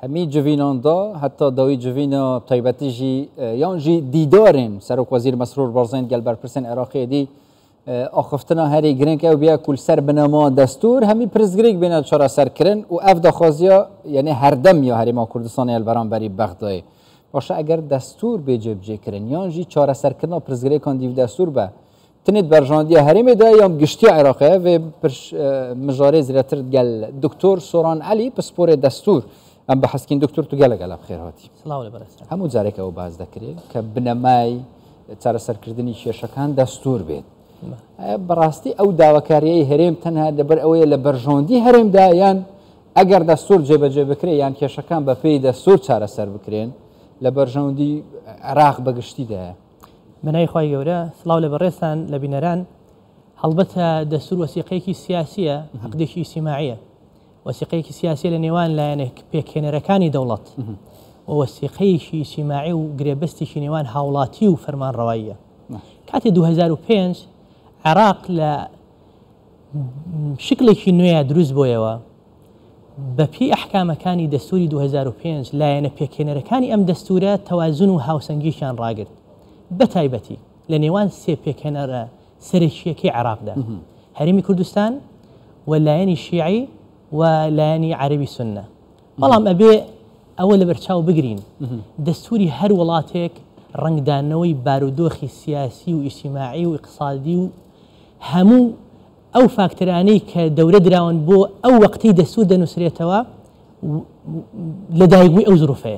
همی جوینان دا حتی داوی جوینا تایبتیجی یانجی دیدارن سرک وزیر مسرور بارزین گل برپرسن عراقی دی آخفتنا هری گرنگ او بیا کل سر بنما دستور همی پرزگریک بین چرا سر کرن و افدا خازیا یعنی هر دم یا هریما کردستان البران بری بغداد باشه اگر دستور بجب جکرن یانجی چرا سر کردن پرزگریکان دیو دستور به تنید برجاندی هریم ده یام گشتی عراقه و مجاری زیرتر گل دکتر سوران علی پسپور دستور ام بحث کن دکتر تو گله گله بخیر هاتی. سلام علیکم. همون زارک او باز دکری که بنمای چرا سر کردنی شیشکان دستور بید. براستی او داوکاریه هریم تنها دبر اوی لبرجاندی هریم ده یان اگر دستور جبه بکری یان کشکان با پی دستور چرا سر بکرین لبرجاندی عراق بگشتی ده. منای خواهی گوره سلام لبررسان لبینران حلبت دستور وثیقه سیاسیه عقدش اجتماعیه. وثيقي سياسية لنيوان لا يعني بيكينركاني دولت ووثيقي اجتماعي وقريبستي شنيوان هاولاتي وفرمان رواية كاتي 2005 عراق لا شكل شنوية دروز بويوا بفي أحكام كاني دستوري 2005 لا يعني بيكينركاني أم دستورات توازن وهاوسنجيشان راقر بتايبتي لنيوان سي بيكينر سريشيكي عراق ده هريمي كردستان ولا يعني الشيعي ولاني عربي سنة والله أبي أول برشاو بقرين دستوري هر ولاتك رنگ دانوي بارودوخي سياسي واجتماعي واقتصادي همو أو فاكتراني كدولة دراون بو أو وقتي دستور دنسريتوا لدايقوي أو ظروفه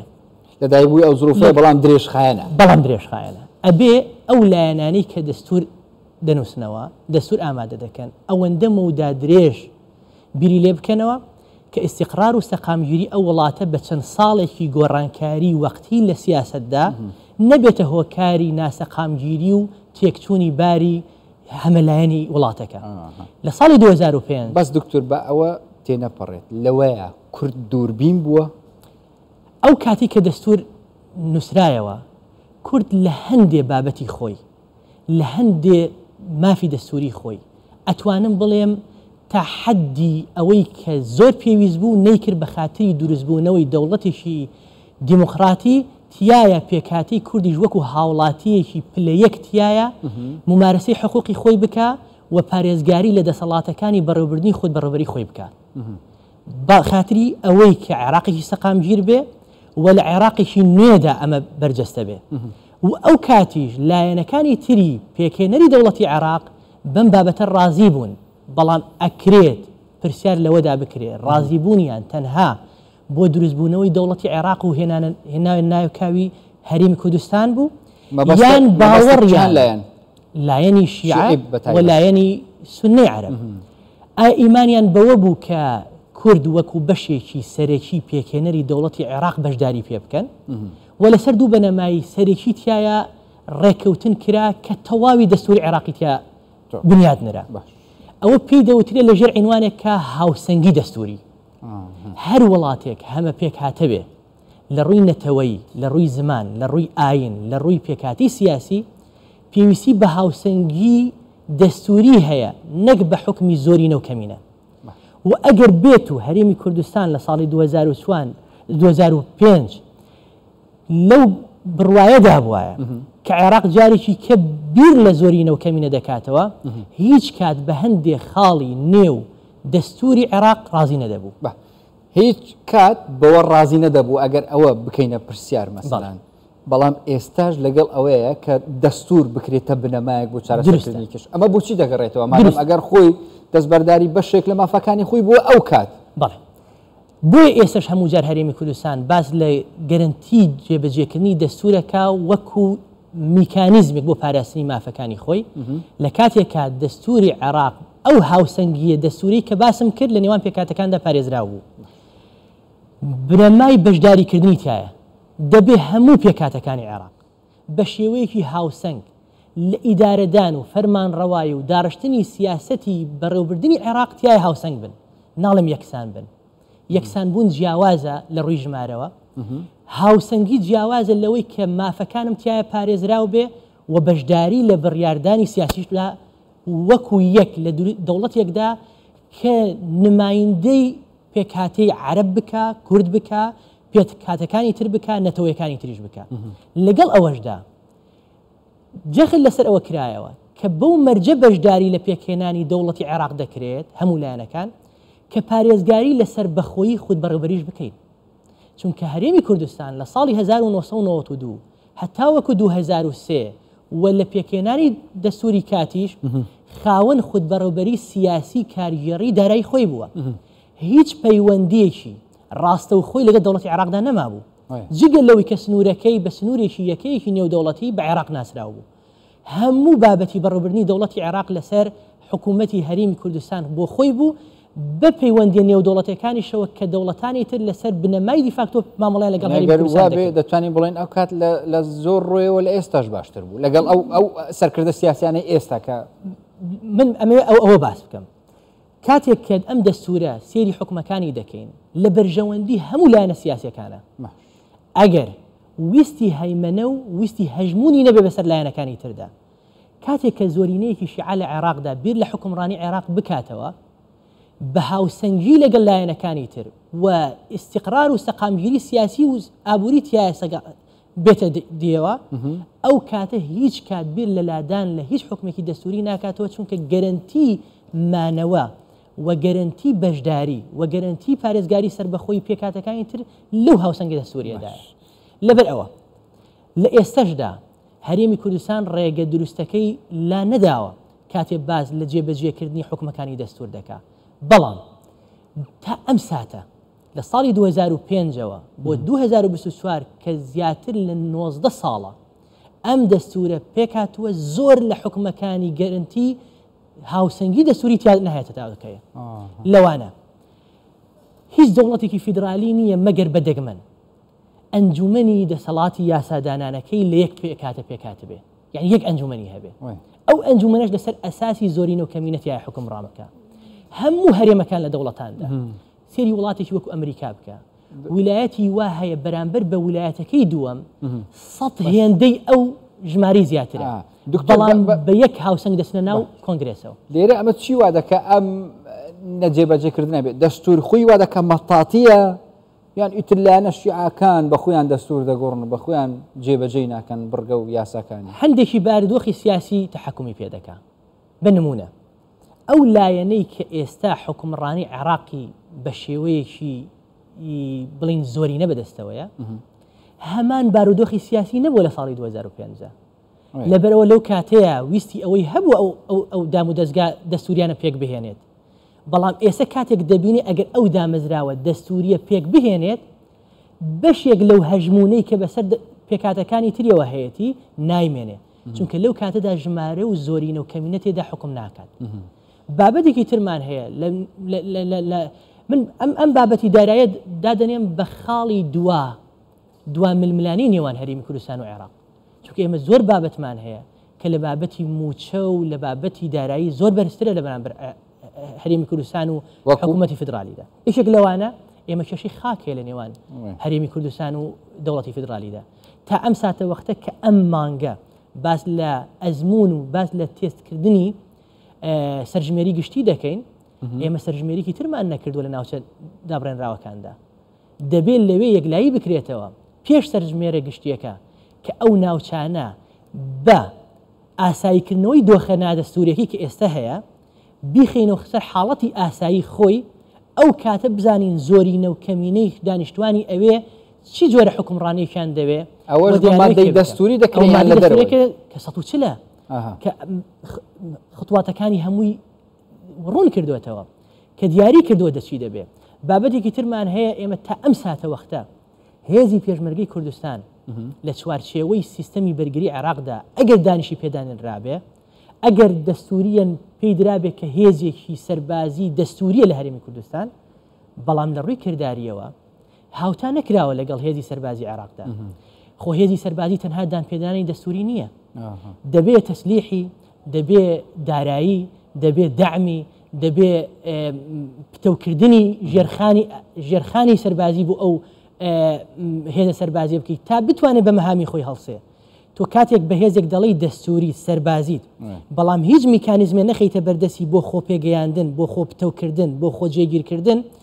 بلام دريش خاينة أبي أو لاناني كدستور دنسنوا دستور آمادة دكان أو اندمو دا دريش بیری لێ بکەنەوە کە ئیستیقرار و سەقامگیری ئەو وڵاتە بە چەند ساڵێکی گۆڕانکاری وەقتی لە سیاسەتدا نەبێتە هۆکاری ناسەقامگیری و تێکچوونی باری هەمەلایەنی وڵاتەکە لە ساڵی 2005 بەس دکتۆر بە ئەوە تێنەپەڕێت لەوەیە کورد دووربین بووە ئەو کاتی کە دەستور نووسرایەوە کورد لە هەندێ بابەتی خۆی لە هەندێ مافی دەستوری خۆی ئەتوانم بڵێم تحدي أويك زور بيويزبو نيكر بخاطري دروزبو نوي دولتشي ديمقراطي تيايا بيكاتي كردي جوكو هاولاتي شي بليك تيايا ممارسي حقوقي خوي بكا وباريزغاري لدى صلاتكاني بروبردني خود بروبري خوي بكا بخاطري أويك عراقي سقام جيربي والعراقي شي نيدا أما برجست به وأو كاتيج لا ينكاني تري بيكينري دولتي عراق بن بابة الرازيبون بەڵام ئەکرێت پرسیار لەوەدا بکرێت ڕازیبوونیان تەنها بۆ دروستبوونەوەی دەوڵەتی عێراق و هێناوە ناوکاوی هەرێمی کوردستان بوو یان باوەڕیان لایەنی شیعە و لایەنی سوننی عەرەب ئایا ئیمانیان بەوە بوو کە کورد وەکو بەشێکی سەرەکی پێکهێنەری دەوڵەتی عێراق بەشداری پێ بکەن و لەسەر دوو بەنەمای سەرەکی تایە ڕێکەوتن کرا کە تەواوی دەستوری عێراقی تیا بنیاد نرا ئەوە پێی دەوترێت لەژێر عنوانێک کە هاوسەنگی دەستوری هەر وڵاتێک هەمە پێک هاتەبێ لە ڕووی نەتەوەی لە ڕووی زمان لە ڕووی ئاین لە ڕووی پێکاتی سیاسی پێویستی بە هاوسەنگی دەستوری هەیە نەک بە حکمی زۆری نەوکەمینە و ئەگەر بێت و هەرێمی کوردستان لە ساڵی 2005 لەو بڕوایەدا بووایە کە عێراق جارێکی کە بیر لە زۆری نەوکەمینە دەکاتەوە هیچ کات بە هەندێک خاڵی نێو دەستوری عێراق ڕازی نەدەبوو هیچ کات بەوە ڕازی نەدەبوو ئەگەر ئەوە بکەینە پرسیار مەسەڵەن بەڵام ئێستاش لەگەڵ ئەوەیە کە دەستور بکرێتە بنەمایەک بۆ چارەسەرکردنی کەش ئەمە بۆچی دەگەڕێتەوە مادەم ئەگەر خۆی دەستبەرداری بەشێک لە مافەکانی خۆی بووە ئەو کات بەڵێ بۆیە ئێستش هەموو جار هەرێمی کوردستان باز لە گەرنتی جێبەجێکردنی دەستورەکە وەکو میکانیزمێک بۆ پاراستنی مافەکانی خۆی لە کاتێکە دەستوری عێراق ئەو هاوسەنگیە دەستوری کە باسم کرد لە نێوان پێکاتەکاندا پارێزراو بوو بنەمای بەشداریکردنی تایە دەبێ هەموو پێکاتەکانی عێراق بە شێوەیەکی هاوسەنگ لە ئیدارەدان و فەرمان ڕەوایی و داڕشتنی سیاسەتی بەڕێوەبردننی عێراق تایە هاوسەنگ بن ناڵم یەکسان بن یەکسان بوون جیاوازە لە ڕووی ژمارەوە هاوسەنگی جیاوازە لەوەی کە مافەکانم تایە پارێزراو بێ و بەشداری لە بڕیاردانی سیاسیشدا وەکو یەک لە دەوڵەتێکدا کە نمایندەی پێکهاتەی عەرەب بکە کورد بکە پێت کاتەکانی تر بکە نەتەوەیەکانی تریش بکە لەگەڵ ئەوەشدا جەخت لەسەر ئەوە کرایەوە کە بەو مەرجە بەشداری لە پێکهێنانی دەوڵەتی عێراق دەکرێت هەموو لایەنەکان کە پارێزگاری لەسەر بەخۆیی خود بەڕێوەبەریش بکەین چونکە هەرێمی کوردستان لە ساڵی 1992 هەتا وەکو 2003 و لە پێکهێنانی دەستوری کاتیش خاوەن خود بەڕێوەبەری سیاسی کاریگەڕی دارایی خۆی بووە هیچ پەیوەندیەکی ڕاستە و خۆی لەگەڵ دەوڵەتی عێراقدا نەمابوو جگە لەوەی کە سنوورەکەی بە سنوورێکی یەکەیەکی نێودەوڵەتی بە عێراق ناسراو بوو هەموو بابەتی بەڕێوەبردنی دەوڵەتی عێراق لەسەر حکوومەتی هەرێمی کوردستان بۆ خۆی بوو بە پەیوەندی نێودەوڵەتەکانیشەوە کە دەوڵەتانی تر لەسەر بنەمای دیفاکتۆ مامەڵای لەگەڵ هەرێمی کوردستان دەتوانین بڵێن ئەو کات لە زۆر ڕۆیەوە لە ئێستاش باشتر بوو لەگەڵ ئەو سەرکردە سیاسیانەی ئێستا کە من ئەمێ ئەوە باس بکەم کاتێک کە ئەم دەستورە سێری حکومەکانی دەکەین لە بەرژەوەندی هەموو لایەنە سیاسیەکانە ئەگەر ویستی هەیمەنە و ویستی هەژمونی نەبێ بەسەر لایەنەکانی تردا کاتێک کە زۆرینەیەکی شیعە لە عێراقدا بیر لە حکمڕانی عێراق بکاتەوە بە هاوسەنگی لەگەڵ لایەنەکانی تر و ئیستیقرار و سەقامگیری سیاسی و ئابووری تایە بێتە دیەوە ئەو کاتە هیچ کات بیر لە لادان لە هیچ حکمێکی دەستوری ناکاتەوە چونکە گەرنتی مانەوە و گەرنتی بەشداری و گەرنتی پارێزگاری سربەخۆی پێکاتەکانی تر لەو هاوسەنگی دەستوریەدایە لەبەر ئەوە لە ئێستەشدا هەرێمی کوردستان ڕێگە دروستەکەی لا نەداوە کاتێ باز لە جێبەجێکردنی حکومەکانی دەستور دەکات بەڵام تا ئەم ساتە لە ساڵی 2005ەوە بۆ 2024 کە زیاتر لە 19 ساڵە ئەم دەستورە پێکاتوە زۆر لە حکومەکانی گەرنتی هاوسەنگی دەستوری تیا نهایەتە تاوەکەیە لەوانە هیچ دەوڵەتێکی فیدرالی نییە مەگەر بە دەگمەن ئەنجومەنی دەسەڵاتی یاسادانانەکەی لە یەک پێکاتە بێ یعنی یەک ئەنجومەنی هەبێ ئەو ئەنجومەنەش لەسەر ئەساسی زۆرینە و کەمینەتی حکمڕانەکە هەموو هەرێمەکان لە دەوڵەتاندا سێری وڵاتێکی وەکو ئەمریکا بکە ویلایەتی وا هەیە بەرامبەر بە ویلایەتەکەی دووەم 100 هێندەی ئەو ژماری زیاترە بەڵام بە یەک هاوسەنگ دەچنە ناو کۆنگرێسەوە لێرە ئەمە چی وا دەکە ئەم نەجێبەجێکردنە بێت دەستور خۆی وا دەکە مەتاتیە یان ئیتر لایەنە شیعەکان بە خۆیان دەستور دەگۆڕن بە خۆیان جێبەجێی ناکەن بڕگە و یاساکانی هەندێکی بارودۆخی سیاسی تەحکومی پێ دەکا بە نمونە ئەو لایەنەی کە ئێستا حکومڕانی عێراقی بە شێوەیەکی بڵین زۆرینە بەدەستەوەیە هەمان بارودۆخی سیاسی نەبووە لە ساڵی 2005 لەبەرەوە لەو کاتەیە ویستی ئەوەی هەبوو ئەو دام و دەستگا دەستوریانە پێک بهێنێت بەڵام ئێستا کاتێک دەبینی ئەگەر ئەو دامەزراوە دەستوریە پێک بهێنێت بەشێک لەو هەژمونەی کە بەسەر پێکاتەکانی تریەوە هەیەی نایمێنێ چونکە لەو کاتەدا ژمارە و زۆرینە و کەمینە تێدا حکم ناکات بابەتێکی ترمان هەیە من ئەم بابەتی دارایە دادەنێم بە خاڵی دوا ململانی نێوان هەرێمی کوردستان و عێراق چونکە ئێمە زۆر بابەتمان هەیە کە لە بابەتی موچە و لە بابەتی دارایی زۆر بەرزترە لە بەرامبەر هەرێمی کوردستان و حکوومەتی فدرالیدا یەکێک لەوانە ئێمە کێشەی خاکێ لە نێوان هەرێمی کوردستان و دەوڵەتی فدرالیدا تا ئەم ساتە وەختە کە ئەم مانگە باس لە ئەزمون و باس لە تێستکردنی سەرژمێری گشتی دەکەین ئێمە سەرژمێریکی ترمان نەکردووە لە ناوچە دابڕێنراوەکاندا دەبێت لەوێ یەکلایی بکرێتەوە پێش سەرژمێرە گشتیەکە کە ئەو ناوچانە بە ئاساییکردنەوەی دۆخە دەستوریەکی کە ئێستا هەیە بیخینەوە سەر حاڵەتی ئاسایی خۆی ئەو کاتە بزانین زۆرینە و کەمینەی دانیشتوانی ئەوێ چی جۆرە حکمڕانیەکیان دەوێ ئەوە مادەی دەستوری دەکرێت لە دەرەوە کە 140 کە خطواتەکانی هەمووی ڕوون کردوێتەوە کە دیاری کردووە دەچی دەبێ بابەتێکی ترمان هەیە ئێمە تا ئەم ساتە وەختە هێزی پێشمەرگەی کوردستان لە چوارچێوەی سیستەمی بەرگری عێراقدا ئەگەر دانیشی پێدانرابێ ئەگەر دەستوریان پێی درابێ کە هێزێکی سەربازی دەستوریە لە هەرێمی کوردستان بەڵام لە ڕووی کردداریەوە هاوتا نەکراوە لەگەڵ هێزی سەربازی عێراقدا خۆ هێزی سەربازی تەنها دانپێدانی دەستوری نییە دەبێت تەسلیحی دەبێت دارایی دەبێت دەعمی دەبێت پتەوکردنی ژێرخانی سەربازی بۆ ئەو هێزە سەربازی بکەیت تا بتوانێت بە مەهامی خۆی هەڵسێ تۆ کاتێک بە هێزێک دەڵی دەستوری سەربازیت بەڵام هیچ میکانیزمێ نەخەیتە بەردەسی بۆ خۆ پێگەیاندن بۆ خۆ پتەوکردن بۆ خۆ جێگیرکردن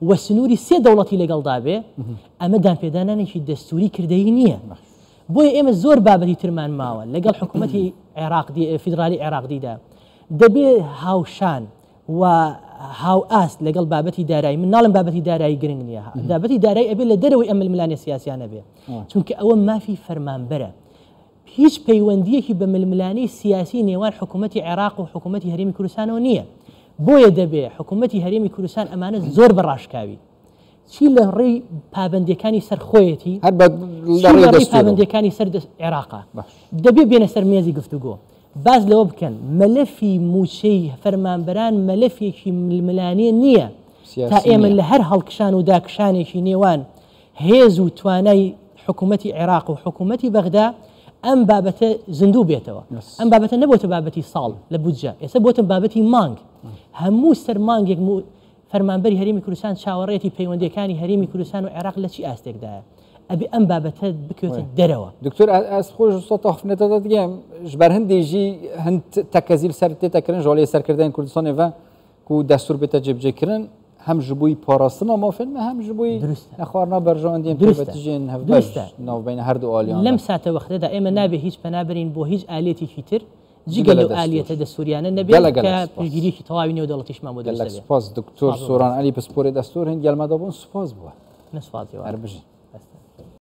وە سنووری سێ دەوڵەتی لەگەڵدا بێ ئەمە دامپێدانانێکی دەستوری کردەی نییە بۆیە ئێمە زۆر بابەتی ترمان ماوە لەگەڵ حکوومەتی فیدرالی عێراقیدا دەبێ هاوشان و هاو ئاست لەگەڵ بابەتی دارایی من ناڵم بابەتی دارایی گرنگ نییە بابەتی دارایی ئەبێ لە دەرەوەی ئەم ململانێ سیاسیانە بێ چونکە ئەوە مافی فەرمانبەرە هیچ پەیوەندیەکی بە ململانەی سیاسی نێوان حکوومەتی عێراق و حکوومەتی هەرێمی کوردستانەوە نییە بۆیە دەبێ حکوومەتی هەرێمی کوردستان ئەمانە زۆر بەڕاشکاوی چی لە ڕێی پابندەکانی سەر خۆیەتی لە ڕێی پابندەکانی سەر عێراقا دەبێ بێنە سەر مێزی گفتوگۆ باز لەوە بکەن مەلەفی موچەی فەرمانبەران مەلەفێکی ململانێ نییە تا ئێمە لە هەر هەڵکشان و داکشانێکی نێوان هێز و توانای حکوومەتی عێراق و حکوومەتی بەغدا ئەم بابەتە زیندوو بێتەوە ئەم بابەتە نەبووتە بابەتی ساڵ لە بودجە ئێستا بۆتە بابەتی مانگ هەموو سەر مانگێک فەرمانبەری هەرێمی کوردستان چاوەڕێتی پەیوەندیەکانی هەرێمی کوردستان و عێراق لە چی ئاستێکدایە ئەبێ ئەم بابەتە بکوێتە دەرەوە دکتۆر ئەس خۆش تاخنێتەوە دیگەم ژبەر هەندێژی هەند تەکەزیل سەر تێتەکردن ژۆڵی سەرکردن کوردستانێڤە و دەستور بێتە جێبجێکردن هەم ji بووی پاراستنا مافن هەم ji بووی نەخواردنا بەرژەوەندیان پێوەتیژێن هەفتە ناوبینە هەردوو ئالیان لەم ساتە وەختەدا ئێمە نابێ هیچ پەنابەرین بۆ هیچ ئالێتێکی تر جگە لەو ئالێتە دەستوریانە نەبێت کە پشتگیریکی تەواوی نێو دەوڵەتیشمان بۆ دەست سپاس دکتۆر سۆران عەلی پسپۆرێ دەستور هەند گەلمەدا بوون سوپاس بووە نەسپاسی هەر بژی